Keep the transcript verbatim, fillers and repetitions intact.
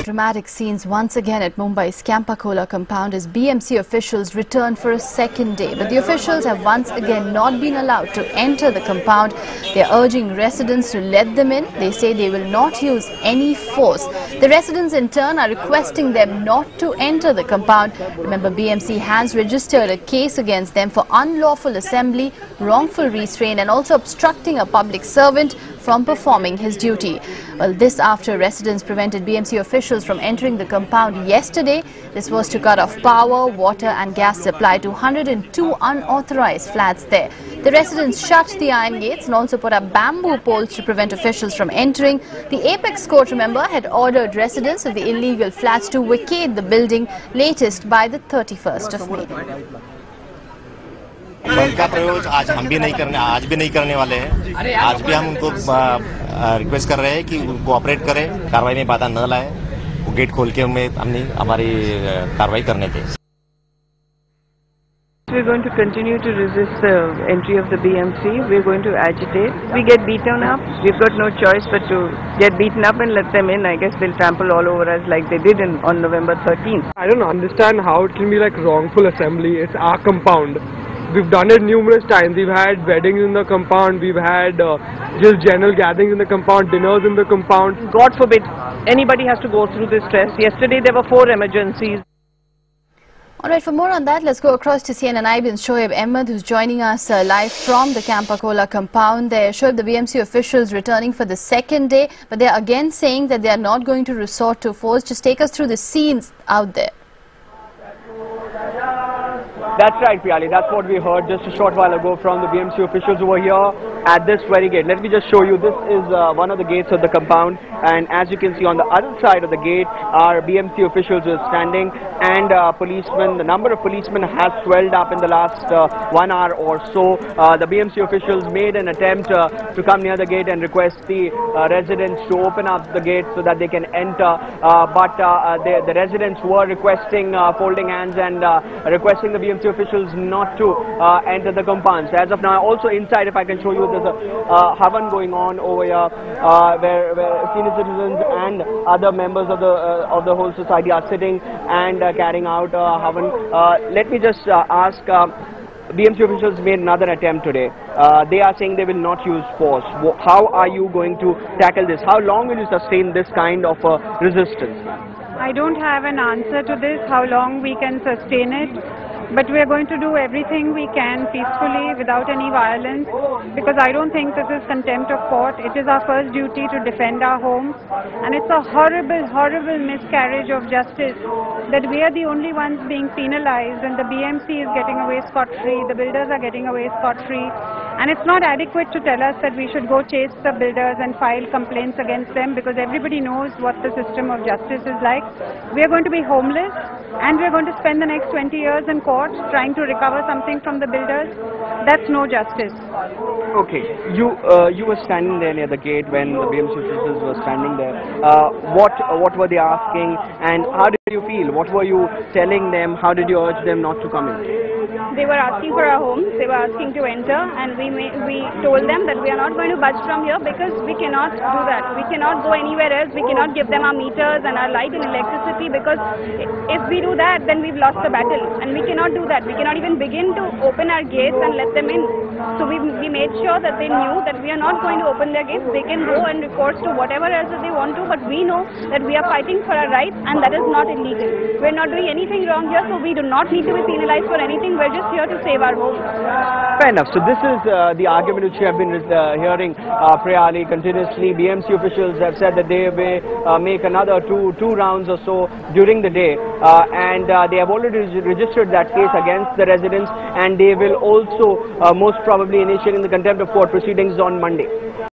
Dramatic scenes once again at Mumbai's Campacola compound as B M C officials return for a second day. But the officials have once again not been allowed to enter the compound. They are urging residents to let them in. They say they will not use any force. The residents in turn are requesting them not to enter the compound. Remember, B M C has registered a case against them for unlawful assembly, wrongful restraint and also obstructing a public servant from performing his duty. Well, this after residents prevented B M C officials from entering the compound yesterday. This was to cut off power, water and gas supply to one hundred two unauthorized flats there. The residents shut the iron gates and also put up bamboo poles to prevent officials from entering. The Apex Court, remember, had ordered residents of the illegal flats to vacate the building latest by the thirty-first of May. बंद का प्रयोग आज हम भी नहीं करने आज भी नहीं करने वाले हैं। आज भी हम उनको रिक्वेस्ट कर रहे हैं कि उनको ऑपरेट करें, कार्रवाई में बाधा न लाए, वो गेट खोल के हमें हमने हमारी कार्रवाई करने दें। We're going to continue to resist the entry of the B M C. We're going to agitate. We get beaten up. We've got no choice but to get beaten up and let them in. I guess they'll trample all over us like they did in, on November thirteenth. I don't understand how it can be like wrongful assembly. It's our compound. We've done it numerous times. We've had weddings in the compound. We've had uh, just general gatherings in the compound, dinners in the compound. God forbid anybody has to go through this stress. Yesterday there were four emergencies. Alright, for more on that, let's go across to C N N I B's Shoaib Ahmed, who's joining us uh, live from the Campacola compound there. Shoaib, the B M C officials returning for the second day, but they're again saying that they are not going to resort to force. Just take us through the scenes out there. That's right, Priyali. That's what we heard just a short while ago from the B M C officials over here at this very gate. Let me just show you. This is uh, one of the gates of the compound, and as you can see on the other side of the gate are B M C officials who are standing, and uh, policemen. The number of policemen has swelled up in the last uh, one hour or so. Uh, the B M C officials made an attempt uh, to come near the gate and request the uh, residents to open up the gate so that they can enter, uh, but uh, the, the residents were requesting, uh, folding hands and uh, requesting the B M C officials not to uh, enter the compound. So as of now, also inside, if I can show you, there's a uh, havan going on over here, uh, where, where senior citizens and other members of the uh, of the whole society are sitting and uh, carrying out uh, havan. Uh, let me just uh, ask. Uh, B M C officials made another attempt today. Uh, they are saying they will not use force. How are you going to tackle this? How long will you sustain this kind of uh, resistance? I don't have an answer to this, how long we can sustain it. But we are going to do everything we can peacefully without any violence, because I don't think this is contempt of court. It is our first duty to defend our homes, and it's a horrible, horrible miscarriage of justice that we are the only ones being penalized and the B M C is getting away scot-free, the builders are getting away scot-free, and it's not adequate to tell us that we should go chase the builders and file complaints against them, because everybody knows what the system of justice is like. We are going to be homeless, and we are going to spend the next twenty years in court trying to recover something from the builders. That's no justice. Okay, you uh, you were standing there near the gate when the B M C officials were standing there. Uh, what uh, what were they asking, and how did you feel? What were you telling them? How did you urge them not to come in? They were asking for our homes. They were asking to enter, and we may, we told them that we are not going to budge from here because we cannot do that. We cannot go anywhere else. We cannot give them our meters and our light and electricity, because if we do that, then we've lost the battle, and we cannot do that. We cannot even begin to open our gates and let them in. So we, we made sure that they knew that we are not going to open their gates. They can go and recourse to whatever else that they want to, but we know that we are fighting for our rights, and that is not illegal. We're not doing anything wrong here, so we do not need to be penalized for anything. We're just here to save our homes. Fair enough. So this is uh, the argument which you have been uh, hearing, uh, Priyali, continuously. B M C officials have said that they may uh, make another two two rounds or so during the day, uh, and uh, they have already registered that case against the residents, and they will also uh, most probably initiating the contempt of court proceedings on Monday.